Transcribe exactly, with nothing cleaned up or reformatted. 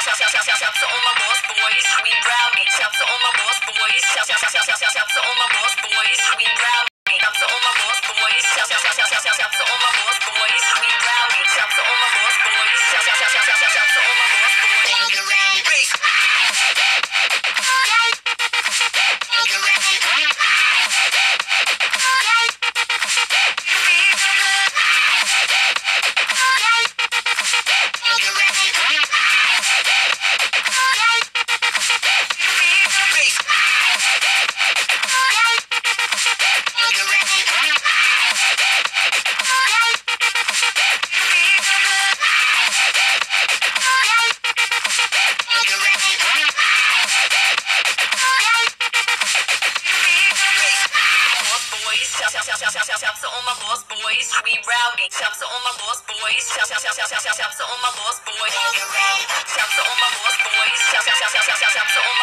Shout to all my lost boys, we rowdy. Shout to all my lost boys. Shout shout shout shout shout shout to all my lost boys, we rowdy. Shout to all my lost boys. Shout shout shout shout shout shout to all my lost boys, we rowdy. Shout to all my lost boys. Shout shout shout shout shout shout to all my lost boys. Shout to all my lost boys, we rowdy. Shout to all my lost boys. Shout shout shout shout shout shout to all my lost boys. Shout to all my lost boys. Shout shout shout shout shout shout to all my